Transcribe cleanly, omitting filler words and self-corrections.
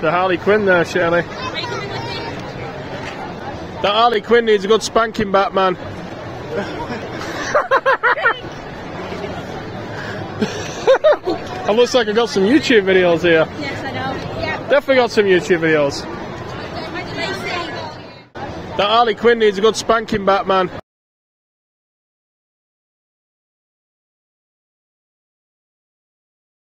The Harley Quinn there, Shirley. That Harley Quinn needs a good spanking back, man. It looks like I got some YouTube videos here. Yes, I know. Yeah. Definitely got some YouTube videos. That Harley Quinn needs a good spanking back, man.